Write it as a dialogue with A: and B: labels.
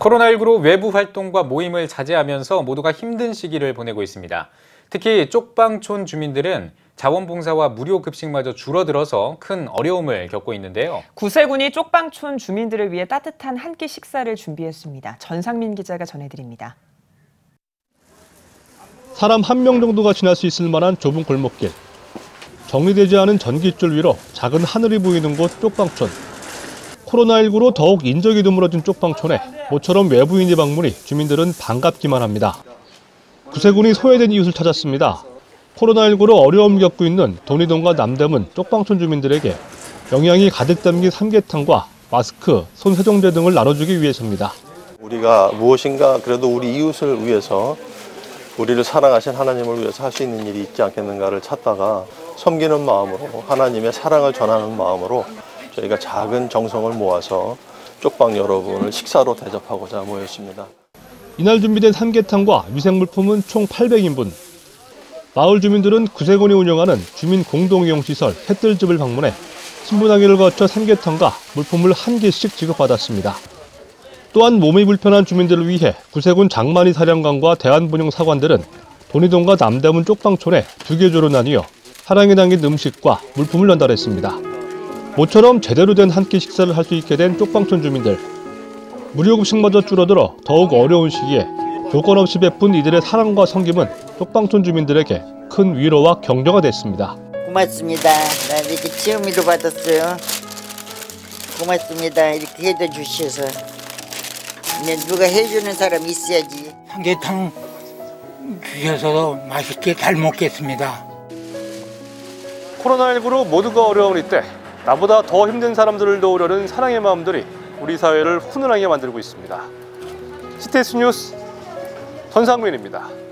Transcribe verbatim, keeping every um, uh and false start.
A: 코로나십구로 외부 활동과 모임을 자제하면서 모두가 힘든 시기를 보내고 있습니다. 특히 쪽방촌 주민들은 자원봉사와 무료 급식마저 줄어들어서 큰 어려움을 겪고 있는데요.
B: 구세군이 쪽방촌 주민들을 위해 따뜻한 한 끼 식사를 준비했습니다. 전상민 기자가 전해드립니다.
C: 사람 한 명 정도가 지날 수 있을 만한 좁은 골목길. 정리되지 않은 전깃줄 위로 작은 하늘이 보이는 곳 쪽방촌. 코로나십구로 더욱 인적이 드물어진 쪽방촌에 모처럼 외부인이 방문해 주민들은 반갑기만 합니다. 구세군이 소외된 이웃을 찾았습니다. 코로나십구로 어려움을 겪고 있는 돈이동과 남대문 쪽방촌 주민들에게 영양이 가득 담긴 삼계탕과 마스크, 손세정제 등을 나눠주기 위해서입니다.
D: 우리가 무엇인가 그래도 우리 이웃을 위해서, 우리를 사랑하신 하나님을 위해서 할 수 있는 일이 있지 않겠는가를 찾다가 섬기는 마음으로, 하나님의 사랑을 전하는 마음으로 저희가 작은 정성을 모아서 쪽방 여러분을 식사로 대접하고자 모였습니다.
C: 이날 준비된 삼계탕과 위생물품은 총 팔백 인분. 마을 주민들은 구세군이 운영하는 주민 공동이용시설 햇들집을 방문해 신분항의를 거쳐 삼계탕과 물품을 한 개씩 지급받았습니다. 또한 몸이 불편한 주민들을 위해 구세군 장만희 사령관과 대한분용 사관들은 돈이동과 남대문 쪽방촌에 두 개 조로 나뉘어 사랑이 담긴 음식과 물품을 전달했습니다. 모처럼 제대로 된 한 끼 식사를 할 수 있게 된 쪽방촌 주민들. 무료급식마저 줄어들어 더욱 어려운 시기에 조건 없이 베푼 이들의 사랑과 섬김은 쪽방촌 주민들에게 큰 위로와 격려가 됐습니다.
E: 고맙습니다. 나 이렇게 체험위도 받았어요. 고맙습니다. 이렇게 해줘 주셔서. 누가 해주는 사람 있어야지.
F: 삼계탕 주셔서 맛있게 잘 먹겠습니다.
C: 코로나십구로 모두가 어려운 이때 나보다 더 힘든 사람들을 도우려는 사랑의 마음들이 우리 사회를 훈훈하게 만들고 있습니다. 씨티에스 뉴스 전상민입니다.